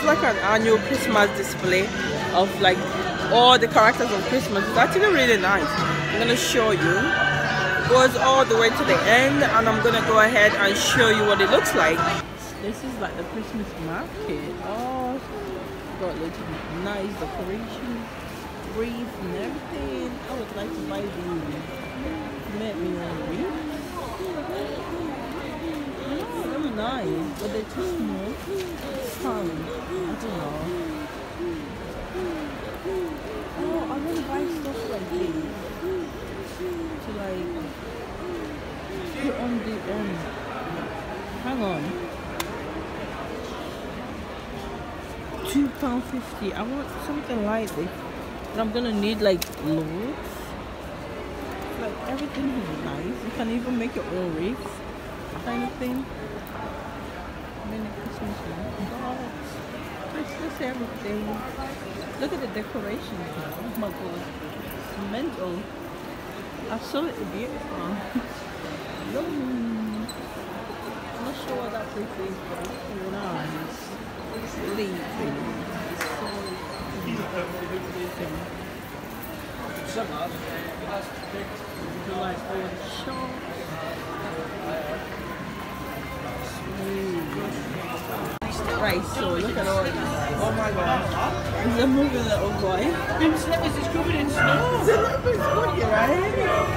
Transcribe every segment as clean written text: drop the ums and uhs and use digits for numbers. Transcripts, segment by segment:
like an annual Christmas display of like all the characters of Christmas. It's actually really nice. I'm gonna show you. It goes all the way to the end, and I'm gonna go ahead and show you what it looks like. This is like the Christmas market. Oh, got little nice decorations, wreaths and everything. I would like to buy these. Make me one wreath. Oh, they're nice, but they're too small. I don't know. Oh, I want to buy stuff like this to like put on the hang on. £2.50. I want something like this, but I'm gonna need like loads. Like everything is nice. You can even make your own wreaths, kind of thing. Many Christmas lights, Christmas everything. Look at the decorations. Oh my god, it's mental. Absolutely beautiful. I'm not sure what that place is, but it's so nice. It's really pretty. It's so beautiful. Like all the shops. Right, so look at all this. Oh my gosh. It's a moving little boy. Them slippers is covered in snow. The slippers funny, right?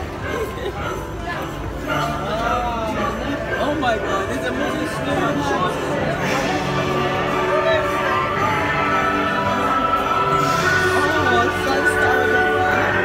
Oh my god, it's a moving snow. Oh, Sunstar with the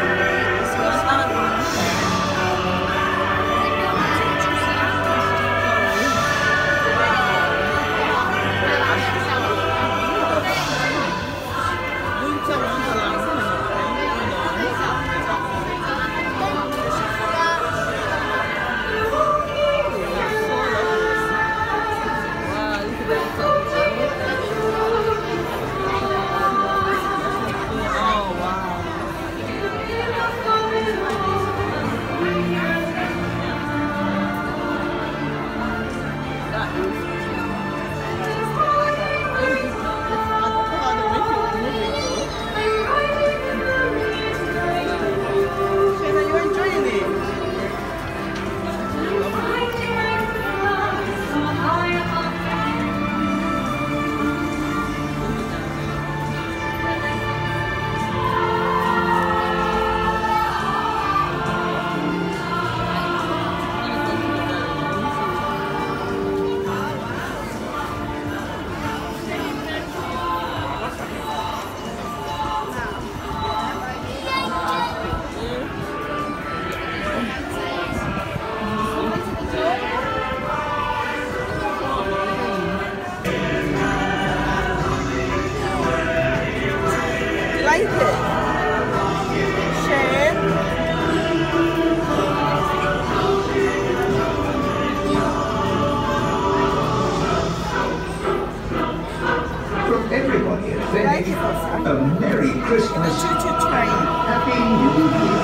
A Merry Christmas. Happy New Year.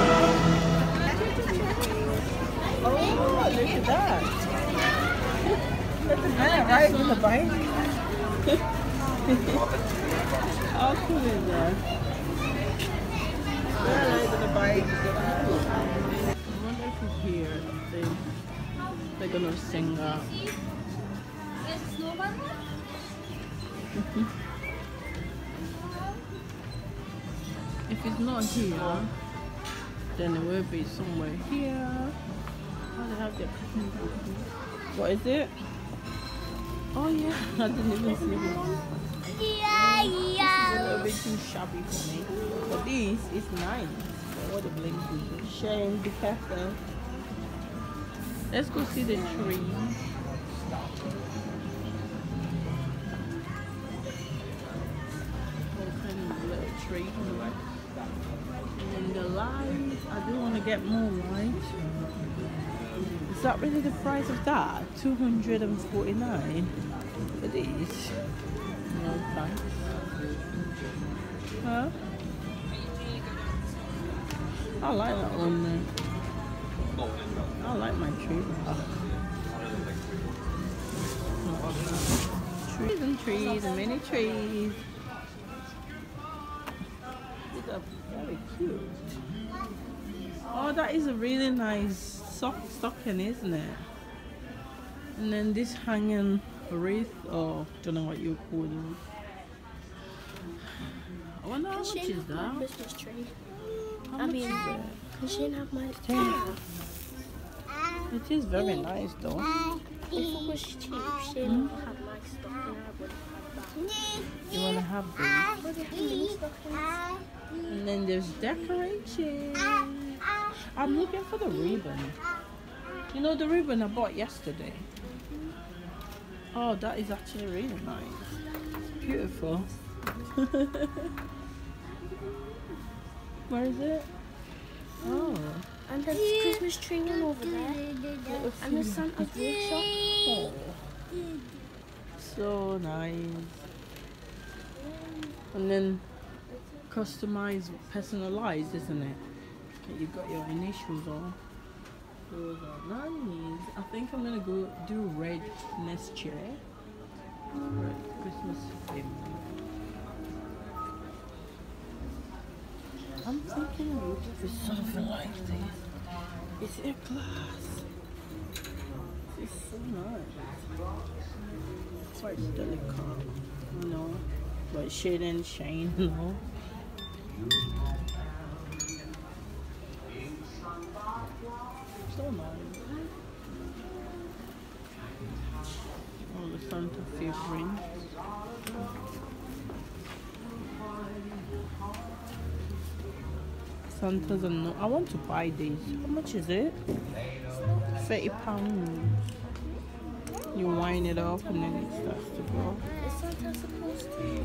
Oh, look at that. That's a man right with a bike. How cool is that? Yeah, right with a bike. I wonder if he's here. They're gonna sing that. If it's not here, then it will be somewhere here. Oh, they have their Christmas tree. What is it? Oh yeah, I didn't even see it. Yeah. This is a little bit too shabby for me. But this is nice. What the blink is. Shane, be careful. Let's go see the tree. All kind of little tree. And the lights, I do want to get more lights. Is that really the price of that? $249 for these? No thanks. Huh? I like that one there. I like my tree. Trees and trees and mini trees. These are very cute. Oh, that is a really nice stocking, isn't it? And then this hanging wreath, or don't know what you call it. I wonder how much is that? Christmas tree. How much is it? Can Shane have my It is very nice though. If it was cheap, Shane would have my stocking. I would have that. You wanna have these? Would you have mini stockings? And then there's decoration. I'm looking for the ribbon. You know the ribbon I bought yesterday? Oh, that is actually really nice. It's beautiful. Where is it? Oh. And there's a Christmas tree one over there. And the Santa's workshop. Oh. So nice. And then customized, personalized, isn't it? You've got your initials on. Those are nice. I think I'm gonna go do red next year. Red Christmas theme. I'm thinking of looking for something like this. It's a glass. It's so nice. Quite delicate, you know, but shade and shine, you know. So nice. Oh, the Santa figurine. Santa's and no. I want to buy these. How much is it? £30. You wind it up and then it starts to go. Is Santa supposed to?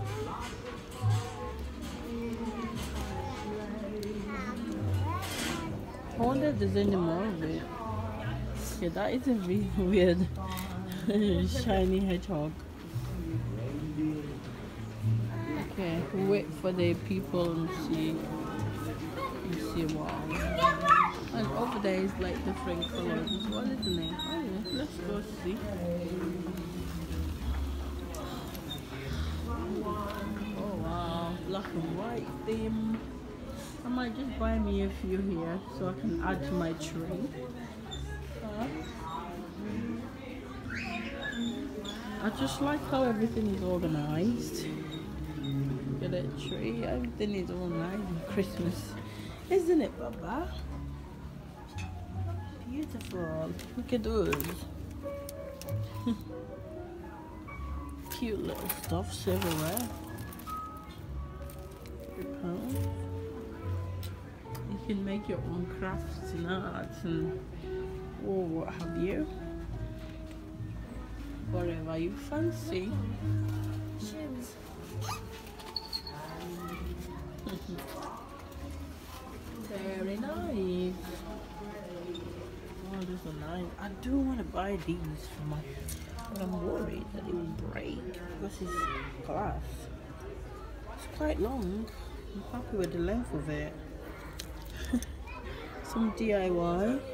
I wonder if there's any more of it. Yeah, that is a really weird shiny hedgehog. Okay, wait for the people and see. Wow. And over there is like different colors as well, isn't it? Oh yeah, let's go see. Oh wow, black and white theme. I might just buy me a few here so I can add to my tree. I just like how everything is organized. Look at that tree, everything is all nice and Christmas. Isn't it, Baba? Beautiful. Look at those. Cute little stuffs everywhere. You can make your own crafts and arts and what have you. Whatever you fancy. Shoes. Very nice. Oh, these are nice. I do want to buy these for my, but I'm worried that it will break because it's glass. It's quite long. I'm happy with the length of it. Some DIY.